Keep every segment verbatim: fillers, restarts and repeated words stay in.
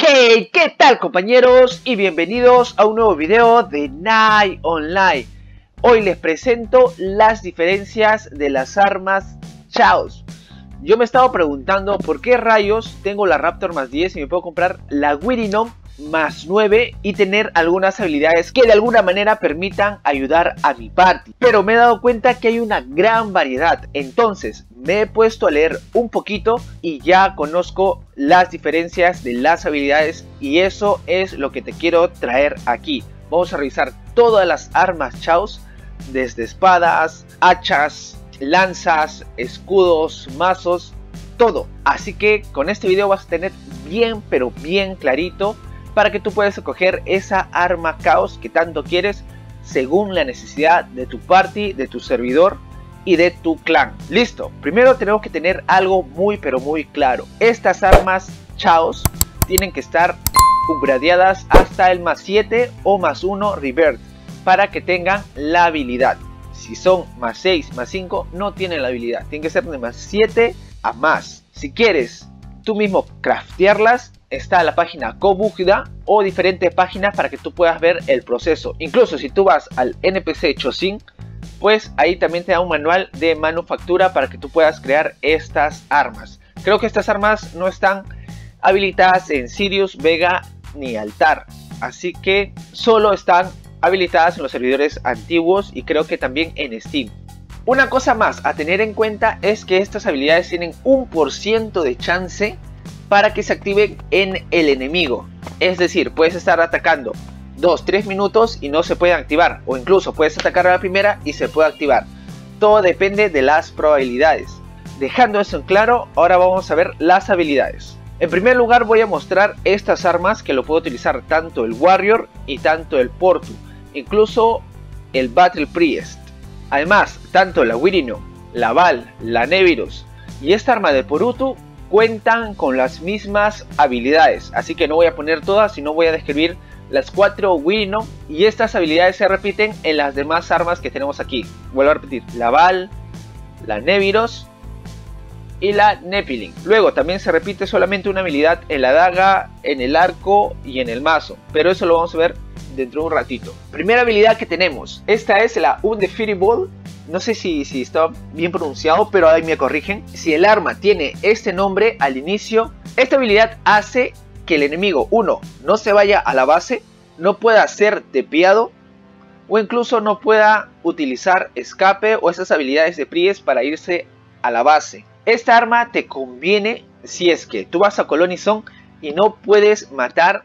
Hey, ¿qué tal compañeros? Y bienvenidos a un nuevo video de Night Online. Hoy les presento las diferencias de las armas Chaos. Yo me estaba preguntando por qué rayos tengo la Raptor más diez y me puedo comprar la Wirinome más nueve y tener algunas habilidades que de alguna manera permitan ayudar a mi party. Pero me he dado cuenta que hay una gran variedad, entonces me he puesto a leer un poquito y ya conozco las diferencias de las habilidades y eso es lo que te quiero traer aquí. Vamos a revisar todas las armas Chaos, desde espadas, hachas, lanzas, escudos, mazos, todo. Así que con este video vas a tener bien pero bien clarito para que tú puedas escoger esa arma Chaos que tanto quieres según la necesidad de tu party, de tu servidor y de tu clan. Listo, primero tenemos que tener algo muy pero muy claro. Estas armas Chaos tienen que estar upgradeadas hasta el más siete o más uno revert para que tengan la habilidad. Si son más seis, más cinco, no tienen la habilidad. Tienen que ser de más siete a más. Si quieres tú mismo craftearlas, está la página Cobugda o diferentes páginas para que tú puedas ver el proceso. Incluso si tú vas al N P C Chosin, pues ahí también te da un manual de manufactura para que tú puedas crear estas armas. Creo que estas armas no están habilitadas en Sirius, Vega ni Altar, así que solo están habilitadas en los servidores antiguos y creo que también en Steam. Una cosa más a tener en cuenta es que estas habilidades tienen un por ciento de chance para que se activen en el enemigo. Es decir, puedes estar atacando dos tres minutos y no se pueden activar, o incluso puedes atacar a la primera y se puede activar. Todo depende de las probabilidades. Dejando eso en claro, ahora vamos a ver las habilidades. En primer lugar voy a mostrar estas armas que lo puedo utilizar tanto el Warrior y tanto el Portu, incluso el Battle Priest. Además, tanto la Wirinome, la Val, la Nevirus y esta arma de Porutu cuentan con las mismas habilidades, así que no voy a poner todas, sino voy a describir las cuatro Wirinome y estas habilidades se repiten en las demás armas que tenemos aquí. Vuelvo a repetir, la Val, la Nevirus y la Nephilim. Luego también se repite solamente una habilidad en la daga, en el arco y en el mazo, pero eso lo vamos a ver dentro de un ratito. Primera habilidad que tenemos, esta es la Undefeatable. No sé si, si está bien pronunciado, pero ahí me corrigen. Si el arma tiene este nombre al inicio, esta habilidad hace que el enemigo, uno, no se vaya a la base, no pueda ser tepeado o incluso no pueda utilizar escape o esas habilidades de Priest para irse a la base. Esta arma te conviene si es que tú vas a Colony Zone y no puedes matar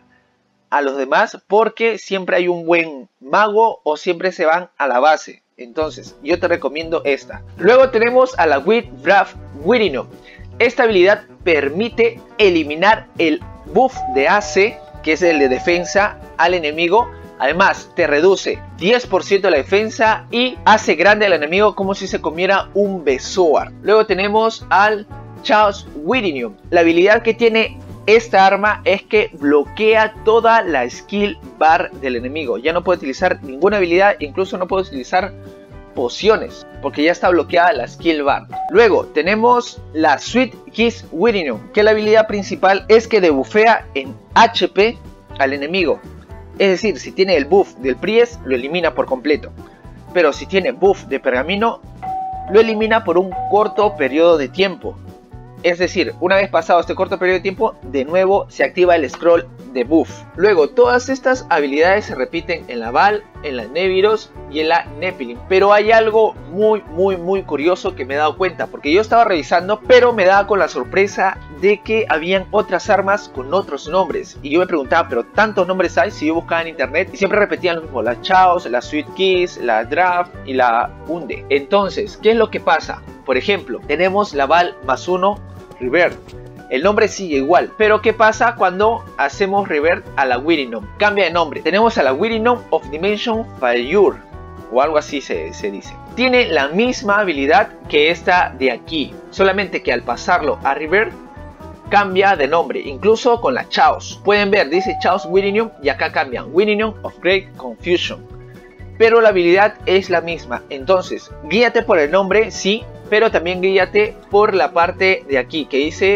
a los demás porque siempre hay un buen mago o siempre se van a la base. Entonces yo te recomiendo esta. Luego tenemos a la Witchcraft Wirinome. Esta habilidad permite eliminar el buff de A C, que es el de defensa, al enemigo. Además te reduce diez por ciento de la defensa y hace grande al enemigo como si se comiera un Bezoar. Luego tenemos al Chaos Wirinome. La habilidad que tiene esta arma es que bloquea toda la skill bar del enemigo. Ya no puede utilizar ninguna habilidad, incluso no puede utilizar pociones porque ya está bloqueada la skill bar. Luego tenemos la Sweet Kiss Wirinome, que la habilidad principal es que debufea en H P al enemigo. Es decir, si tiene el buff del Priest lo elimina por completo, pero si tiene buff de Pergamino lo elimina por un corto periodo de tiempo. Es decir, una vez pasado este corto periodo de tiempo, de nuevo se activa el scroll de buff. Luego, todas estas habilidades se repiten en la Val, en la Nevirus y en la Nephilim. Pero hay algo muy, muy, muy curioso que me he dado cuenta. Porque yo estaba revisando, pero me daba con la sorpresa de que habían otras armas con otros nombres. Y yo me preguntaba, ¿pero tantos nombres hay? Si yo buscaba en internet y siempre repetían lo mismo. La Chaos, la Sweet Kiss, la Draft y la Unde. Entonces, ¿qué es lo que pasa? Por ejemplo, tenemos la Val más uno Revert. El nombre sigue igual, pero ¿qué pasa cuando hacemos revert a la Wirinome? Cambia de nombre. Tenemos a la Wirinome of Dimension Fire o algo así se, se dice. Tiene la misma habilidad que esta de aquí, solamente que al pasarlo a revert cambia de nombre, incluso con la Chaos. Pueden ver, dice Chaos Wirinome y acá cambian Wirinome of Great Confusion. Pero la habilidad es la misma, entonces guíate por el nombre, sí, pero también guíate por la parte de aquí que dice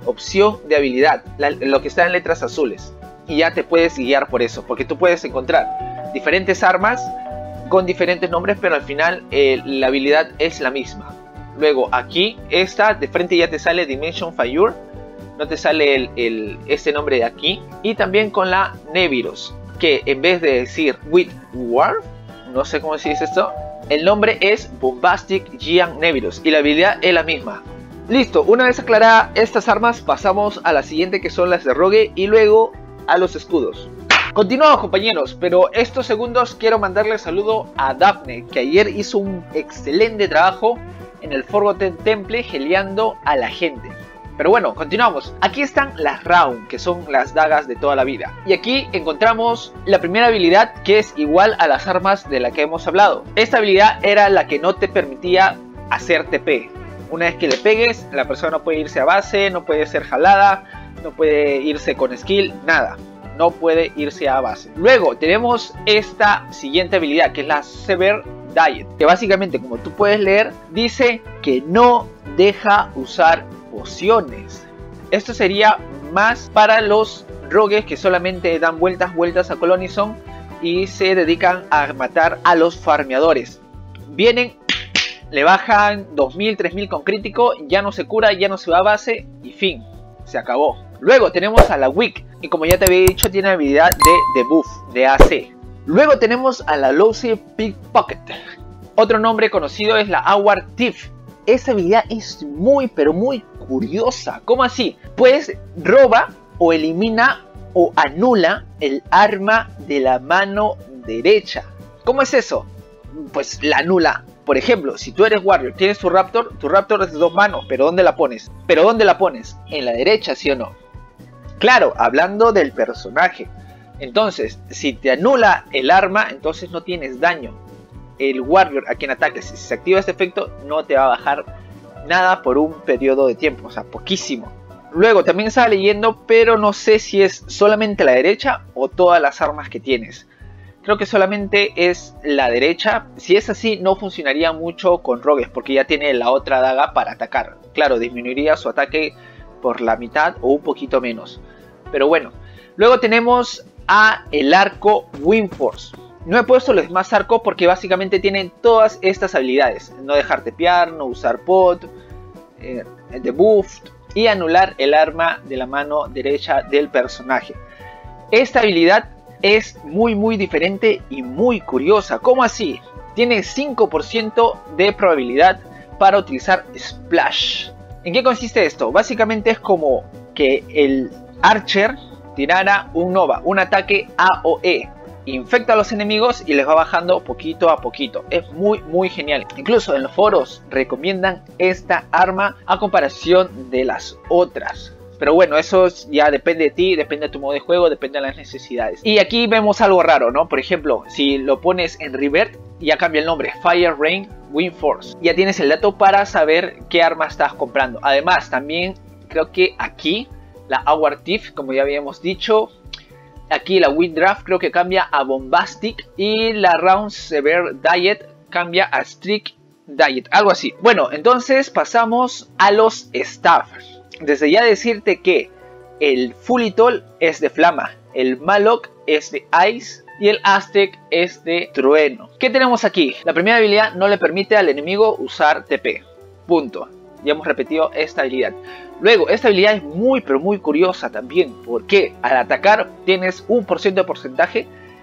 opción de habilidad, la, lo que está en letras azules. Y ya te puedes guiar por eso, porque tú puedes encontrar diferentes armas con diferentes nombres, pero al final eh, la habilidad es la misma. Luego aquí, esta de frente ya te sale Dimension Fire, no te sale el, el, este nombre de aquí. Y también con la Nevirus, que en vez de decir With War, no sé cómo se dice esto, el nombre es Bombastic Giant Nevirus y la habilidad es la misma. Listo, una vez aclaradas estas armas, pasamos a la siguiente, que son las de Rogue, y luego a los escudos. Continuamos, compañeros, pero estos segundos quiero mandarle saludo a Daphne, que ayer hizo un excelente trabajo en el Forgotten Temple geleando a la gente. Pero bueno, continuamos. Aquí están las Round, que son las dagas de toda la vida. Y aquí encontramos la primera habilidad, que es igual a las armas de la que hemos hablado. Esta habilidad era la que no te permitía hacer T P. Una vez que le pegues, la persona no puede irse a base, no puede ser jalada, no puede irse con skill, nada. No puede irse a base. Luego tenemos esta siguiente habilidad, que es la Severe Diet, que básicamente, como tú puedes leer, dice que no deja usar pociones. Esto sería más para los rogues que solamente dan vueltas, vueltas a Colonizon y se dedican a matar a los farmeadores. Vienen, le bajan dos mil, tres mil con crítico, ya no se cura, ya no se va a base y fin, se acabó. Luego tenemos a la Wick, y como ya te había dicho, tiene habilidad de debuff, de A C. Luego tenemos a la Lousy Pickpocket. Otro nombre conocido es la Award Thief. Esta habilidad es muy pero muy curiosa. ¿Cómo así? Pues roba o elimina o anula el arma de la mano derecha. ¿Cómo es eso? Pues la anula. Por ejemplo, si tú eres Warrior, tienes tu Raptor, tu Raptor es de dos manos, pero ¿dónde la pones? ¿Pero dónde la pones? ¿En la derecha, sí o no? Claro, hablando del personaje. Entonces, si te anula el arma, entonces no tienes daño. El Warrior a quien ataques, si se activa este efecto, no te va a bajar nada por un periodo de tiempo, o sea, poquísimo. Luego también estaba leyendo, pero no sé si es solamente la derecha o todas las armas que tienes. Creo que solamente es la derecha. Si es así, no funcionaría mucho con rogues, porque ya tiene la otra daga para atacar. Claro, disminuiría su ataque por la mitad o un poquito menos. Pero bueno, luego tenemos a el arco Windforce. No he puesto los demás arcos porque básicamente tienen todas estas habilidades. No dejar tepear, no usar pot, eh, debuff y anular el arma de la mano derecha del personaje. Esta habilidad es muy muy diferente y muy curiosa. ¿Cómo así? Tiene cinco por ciento de probabilidad para utilizar Splash. ¿En qué consiste esto? Básicamente es como que el Archer tirara un Nova, un ataque A O E. Infecta a los enemigos y les va bajando poquito a poquito. Es muy muy genial. Incluso en los foros recomiendan esta arma a comparación de las otras. Pero bueno, eso ya depende de ti, depende de tu modo de juego, depende de las necesidades. Y aquí vemos algo raro, ¿no? Por ejemplo, si lo pones en Revert, ya cambia el nombre, Fire Rain Windforce. Ya tienes el dato para saber qué arma estás comprando. Además, también creo que aquí la Award Thief, como ya habíamos dicho. Aquí la Windraft creo que cambia a Bombastic. Y la Round Severe Diet cambia a Strict Diet, algo así. Bueno, entonces pasamos a los Staff. Desde ya decirte que el Fulitol es de Flama, el Malok es de Ice y el Aztec es de Trueno. ¿Qué tenemos aquí? La primera habilidad no le permite al enemigo usar T P. Punto. Ya hemos repetido esta habilidad. Luego, esta habilidad es muy pero muy curiosa también, porque al atacar tienes un por ciento de porcentaje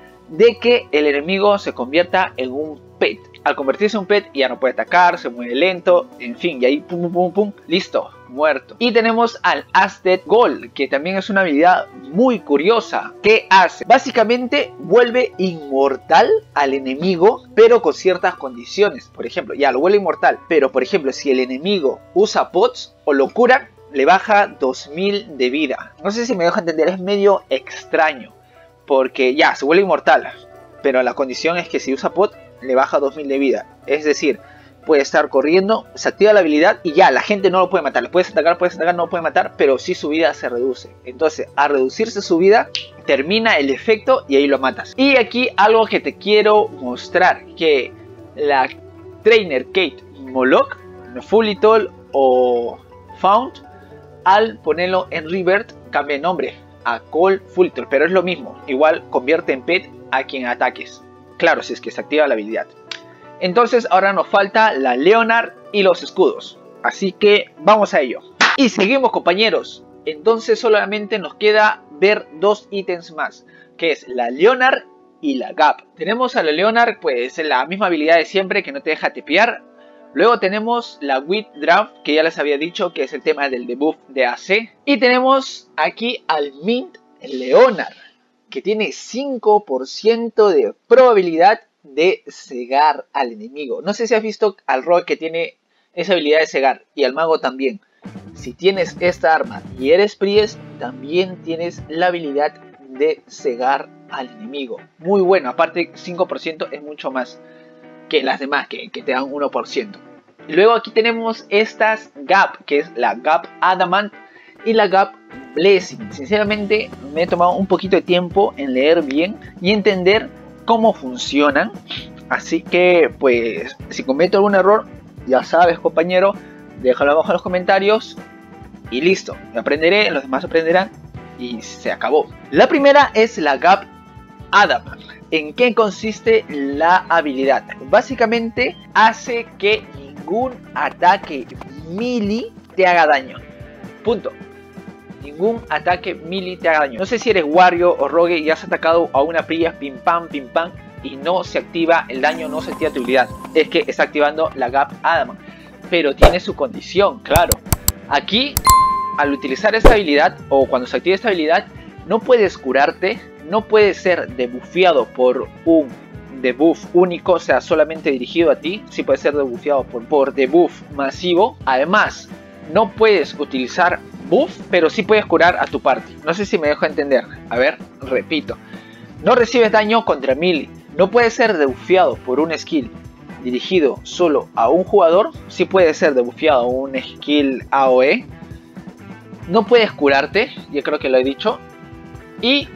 de que el enemigo se convierta en un pet. Al convertirse en un pet ya no puede atacar, se mueve lento, en fin, y ahí pum pum pum pum, listo, muerto. Y tenemos al Aztec Gold, que también es una habilidad muy curiosa. ¿Qué hace? Básicamente vuelve inmortal al enemigo, pero con ciertas condiciones. Por ejemplo, ya lo vuelve inmortal, pero por ejemplo, si el enemigo usa pots o lo cura, le baja dos mil de vida. No sé si me dejo entender, es medio extraño, porque ya se vuelve inmortal, pero la condición es que si usa pot, le baja dos mil de vida. Es decir, puede estar corriendo, se activa la habilidad y ya, la gente no lo puede matar. Le puedes atacar, puedes atacar, no lo puede matar, pero sí su vida se reduce. Entonces, al reducirse su vida, termina el efecto y ahí lo matas. Y aquí algo que te quiero mostrar, que la Trainer Kate Moloch, Fulitol o Found, al ponerlo en Revert cambia el nombre a Cold Future, pero es lo mismo, igual convierte en pet a quien ataques, claro, si es que se activa la habilidad. Entonces ahora nos falta la Leonard y los escudos, así que vamos a ello. Y seguimos, compañeros, entonces solamente nos queda ver dos ítems más, que es la Leonard y la Gap. Tenemos a la Leonard, pues la misma habilidad de siempre, que no te deja tepear. Luego tenemos la Withdraft, que ya les había dicho que es el tema del debuff de A C. Y tenemos aquí al Mint Leonard, que tiene cinco por ciento de probabilidad de cegar al enemigo. No sé si has visto al Rogue que tiene esa habilidad de cegar, y al mago también. Si tienes esta arma y eres Priest, también tienes la habilidad de cegar al enemigo. Muy bueno, aparte cinco por ciento es mucho más que las demás, que, que te dan uno por ciento. Luego aquí tenemos estas Gap, que es la Gap Adamant y la Gap Blessing. Sinceramente me he tomado un poquito de tiempo en leer bien y entender cómo funcionan. Así que pues si cometo algún error, ya sabes, compañero, déjalo abajo en los comentarios y listo. Me aprenderé, los demás aprenderán y se acabó. La primera es la Gap Adamant. ¿En qué consiste la habilidad? Básicamente hace que ningún ataque melee te haga daño. Punto. Ningún ataque melee te haga daño. No sé si eres Wario o Rogue y has atacado a una Priya, pim pam, pim pam, y no se activa el daño, no se activa tu habilidad. Es que está activando la Gap Adamant. Pero tiene su condición, claro. Aquí, al utilizar esta habilidad, o cuando se activa esta habilidad, no puedes curarte, no puedes ser debuffeado por un debuff único, o sea, solamente dirigido a ti. Sí puede ser debuffeado por, por debuff masivo. Además, no puedes utilizar buff, pero sí puedes curar a tu party. No sé si me dejo entender. A ver, repito. No recibes daño contra melee. No puedes ser debuffeado por un skill dirigido solo a un jugador. Sí puede ser debuffeado a un skill A O E. No puedes curarte, yo creo que lo he dicho. Y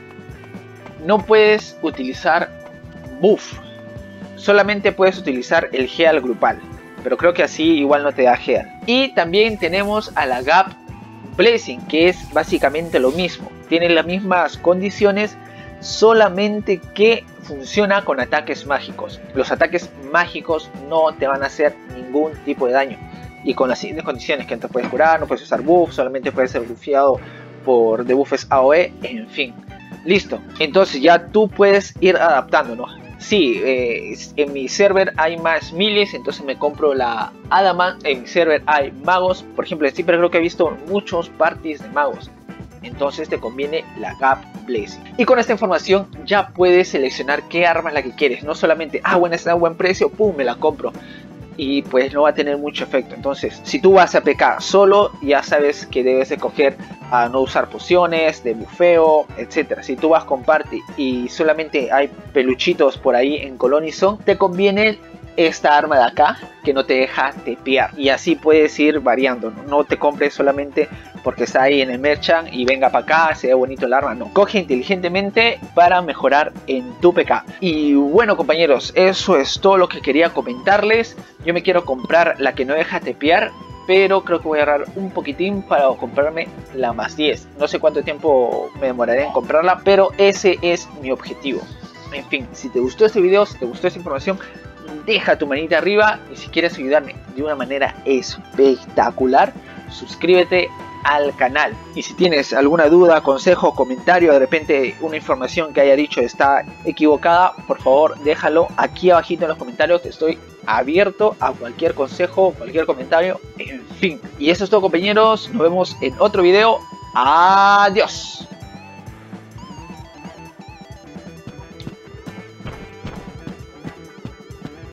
no puedes utilizar buff. Solamente puedes utilizar el heal grupal. Pero creo que así igual no te da heal. Y también tenemos a la Gap Blessing, que es básicamente lo mismo. Tiene las mismas condiciones, solamente que funciona con ataques mágicos. Los ataques mágicos no te van a hacer ningún tipo de daño. Y con las siguientes condiciones, que no te puedes curar, no puedes usar buff, solamente puedes ser buffeado por debuffes A O E, en fin. Listo, entonces ya tú puedes ir adaptando, Sí, eh, en mi server hay más miles, entonces me compro la Adamant. En mi server hay magos, por ejemplo, siempre creo que he visto muchos parties de magos. Entonces te conviene la Gap Blessing. Y con esta información ya puedes seleccionar qué arma es la que quieres. No solamente, ah, bueno, está a buen precio, pum, me la compro. Y pues no va a tener mucho efecto. Entonces, si tú vas a P K solo, ya sabes que debes de coger a no usar pociones, de bufeo, etcétera. Si tú vas con party y solamente hay peluchitos por ahí en Colonizon, te conviene esta arma de acá, que no te deja tepear. Y así puedes ir variando, ¿no? No te compres solamente porque está ahí en el merchant y venga para acá, se ve bonito el arma. No, coge inteligentemente para mejorar en tu P K. Y bueno, compañeros, eso es todo lo que quería comentarles. Yo me quiero comprar la que no deja tepear, pero creo que voy a ahorrar un poquitín para comprarme la más diez. No sé cuánto tiempo me demoraré en comprarla, pero ese es mi objetivo. En fin, si te gustó este video, si te gustó esta información, deja tu manita arriba, y si quieres ayudarme de una manera espectacular, suscríbete al canal. Y si tienes alguna duda, consejo, comentario, de repente una información que haya dicho está equivocada, por favor déjalo aquí abajito en los comentarios. Estoy abierto a cualquier consejo, cualquier comentario, en fin. Y eso es todo, compañeros, nos vemos en otro video. Adiós.